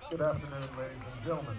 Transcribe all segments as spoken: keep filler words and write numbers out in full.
Good afternoon, ladies and gentlemen.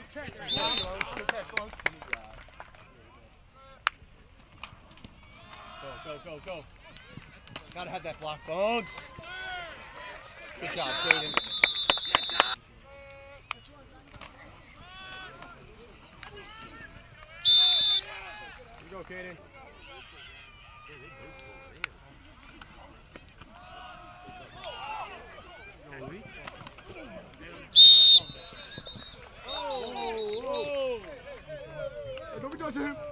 Go, go, go, go. Gotta have that block, Bones. Good job, Caden. Here you go, Caden. Oh, oh. Don't be touching him.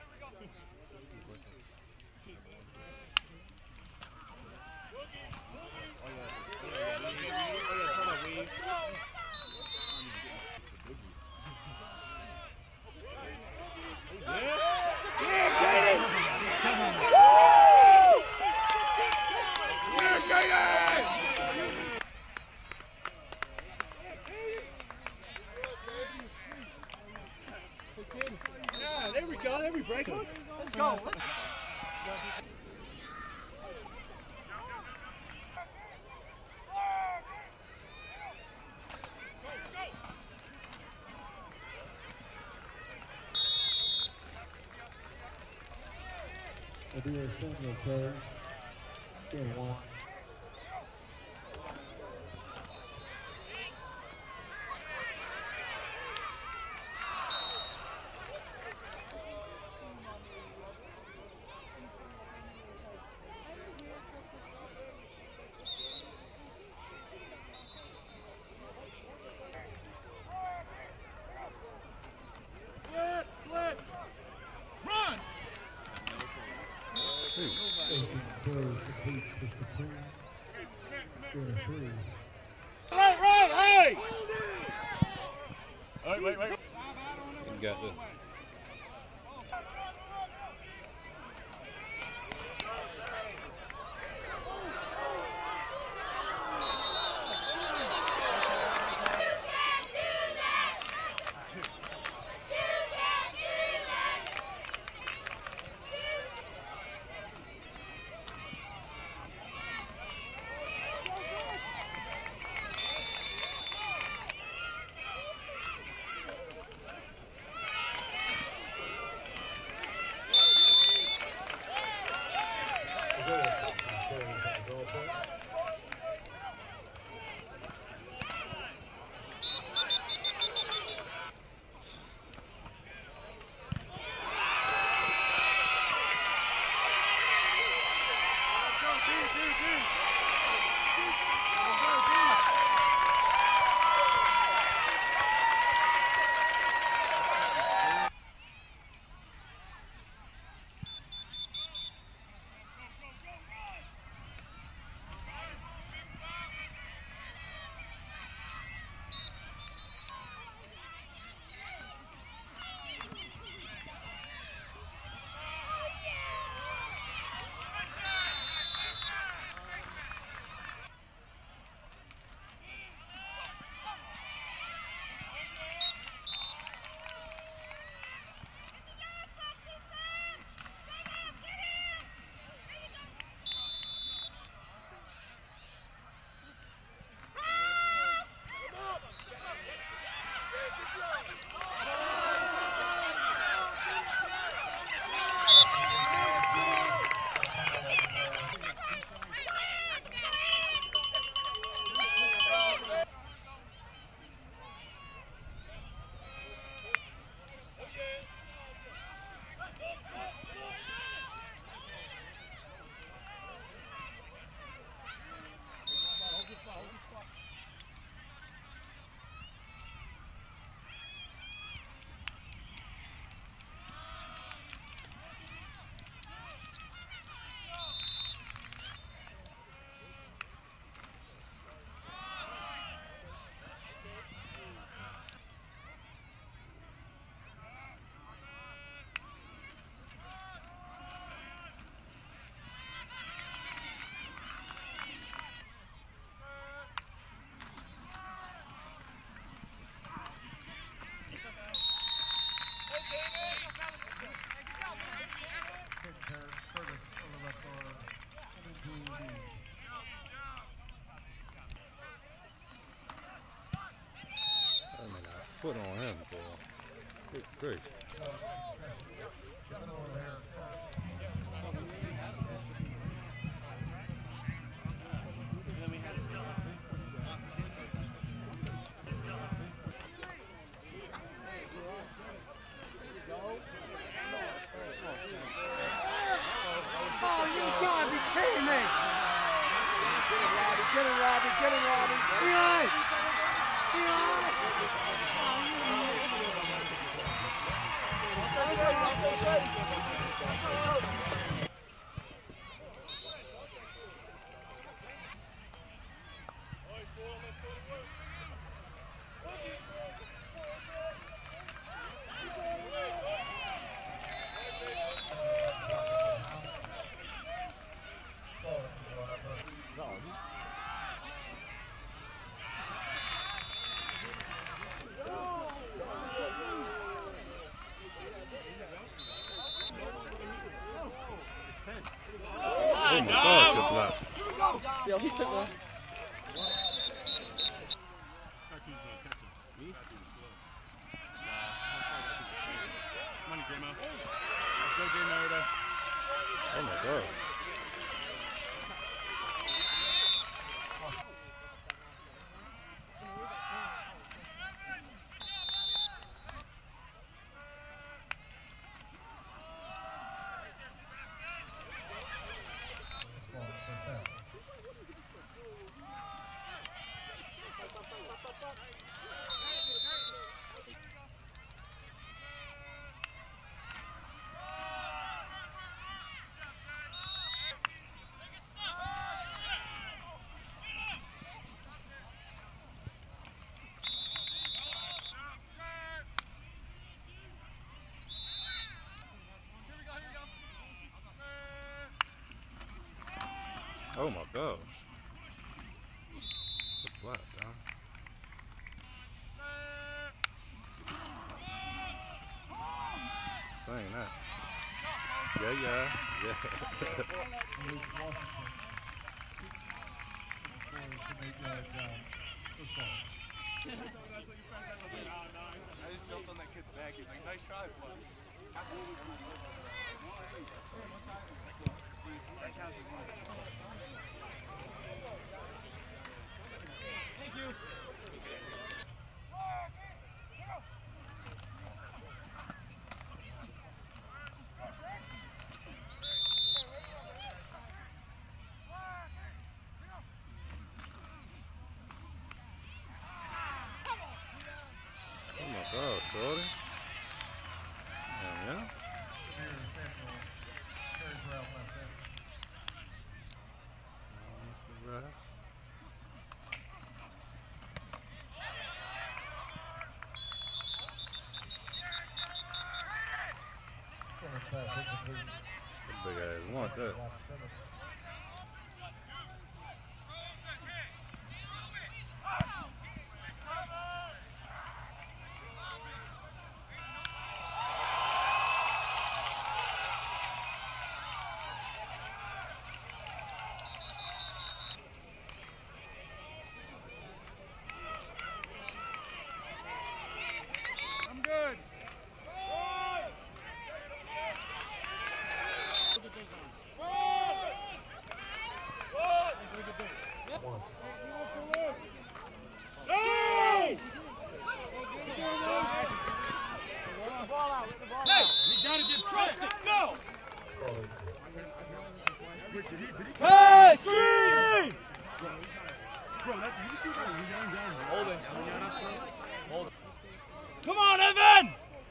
Yeah, there we go. There we break them. Let's go. Let's go. It'll be a single carry. Game one. Right, right, hey! Wait, wait, wait. And got the. Foot on him, boy. Good grief. Oh, you gotta be kidding me! Get him, Robbie! Get him, Robbie! Get him, Robbie! Behind! Behind! Oh my God, good block. Yo, he took one. Oh my God. Oh my gosh. Good block, Don. Saying that. Yeah, yeah, yeah. I just jumped on that kid's back. He's like, nice try, bud. Thank you. Oh my God, shorty. Yeah, yeah. Oh, Mister Rap. Big ass want that. I'm good. Hey, screen! Hold it. Hold it. Come on, Evan!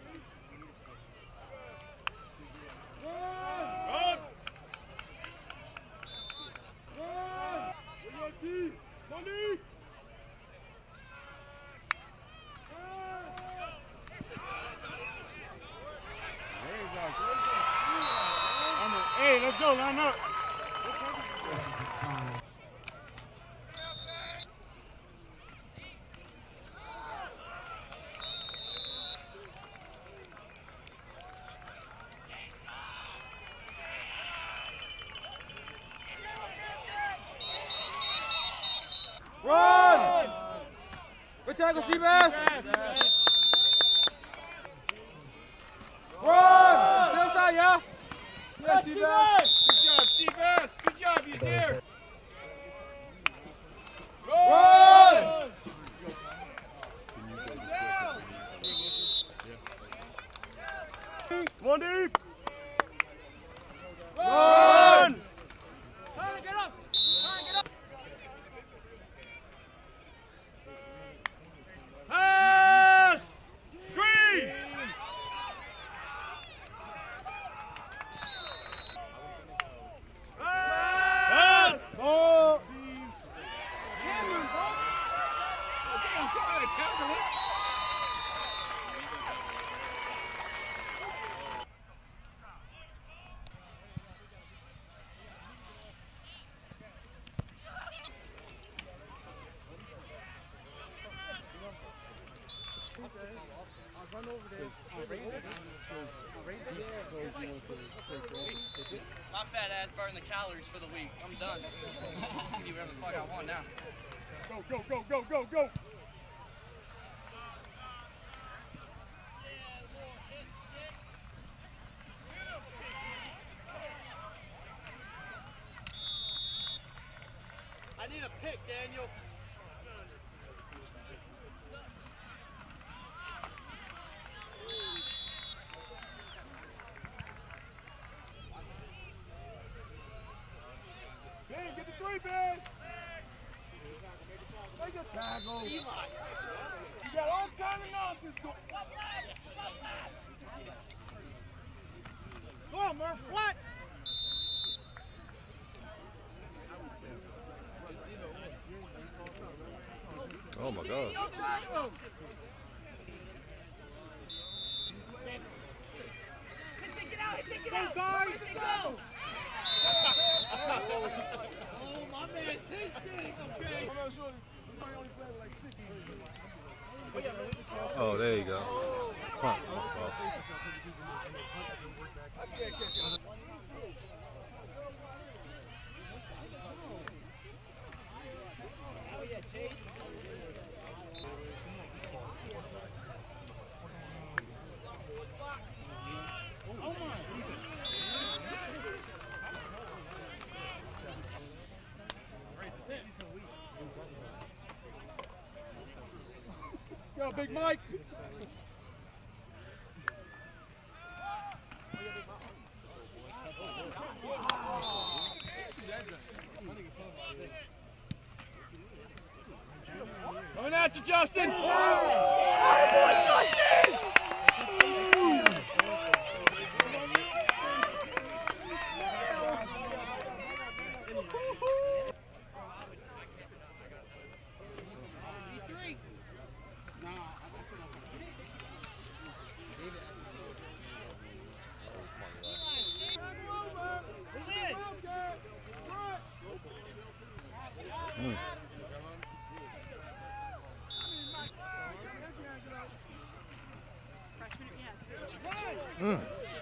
Hey, let's go, line up. Run! Good tackle, Seabass! Run! Still side, yeah? Yeah, Seabass! Good job, Seabass. Good job, he's here. Run! One deep. Run! Tyler, get up! Tyler, get up! Pass! Green! Pass! Ball! Cameron, bro! I'll run over there. I'll raise it. I'll raise it. My fat ass burned the calories for the week. I'm done. I can do whatever the fuck I want now. Go, go, go, go, go, go! I need a pick, Daniel. Ben, get the three, Ben! Make a tackle. You got all kind of nonsense going. Come on, Murph, flat. Oh my God. Go, guys! Go! Oh, my man's his thing, okay. I'm not sure. We might only play with like six. Oh, there you go. Huh. Oh. Go, Big Mike! Coming at you, Justin. Mm. Mm.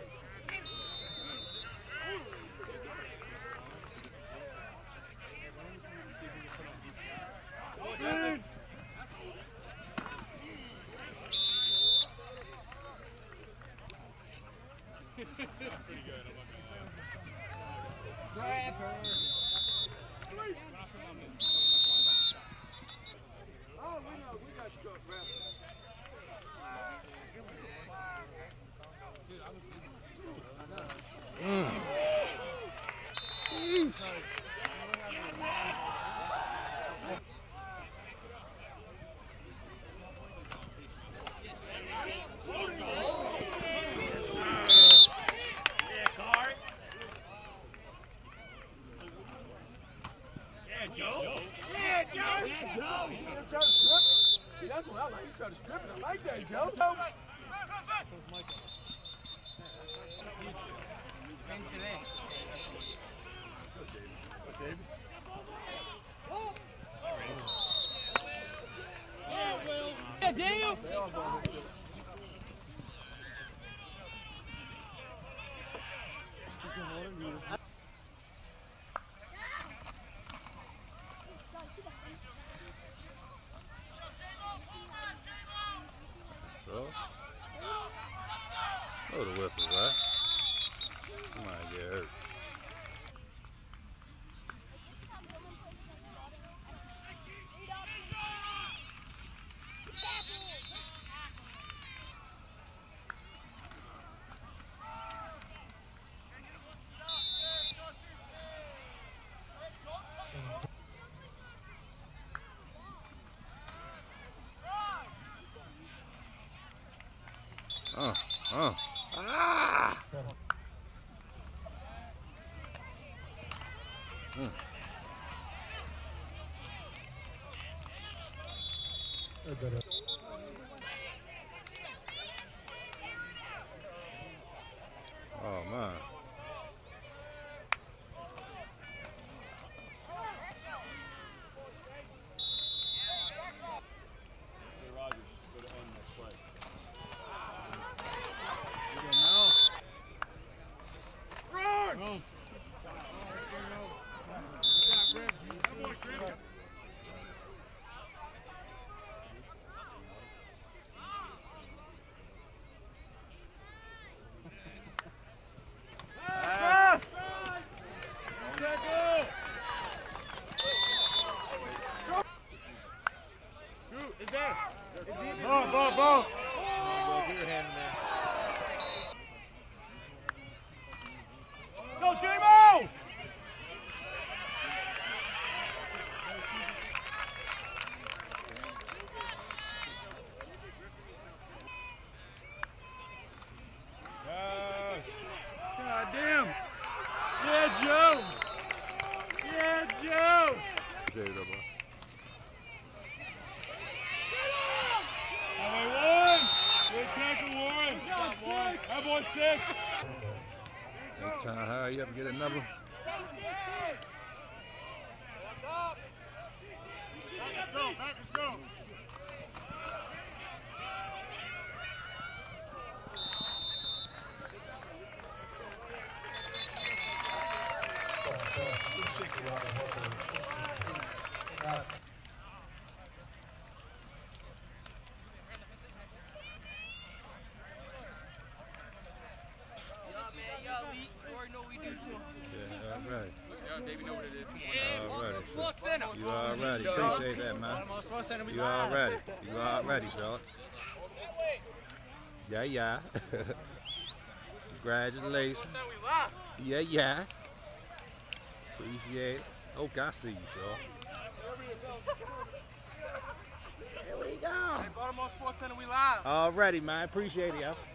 Oh, we know. We got you, man. Mm. Jeez. See, that's what I like. You try to strip it. I like that, Joe. Yeah, Daniel! So, oh, the whistle. Uh. Ah! Mm. Oh, man. Ball, ball, ball. Go, J-Mo! God damn. Yeah, Joe. Yeah, Joe. Appreciate it, though, bro. Good tackle, Warren. That boy six. Ain't trying to hire you up and get another. Let's go, back, let's go. Yeah, all right. Yo, Davey know what it is. All righty, Sports Center. You all righty. Appreciate that, man. You all righty. You all righty, Charlotte. Yeah, yeah. Congratulations. Yeah, yeah. Appreciate it. Okay, I see you, Charlotte. Here we go. Baltimore Sports Center, we live. All righty, man. Appreciate it, y'all.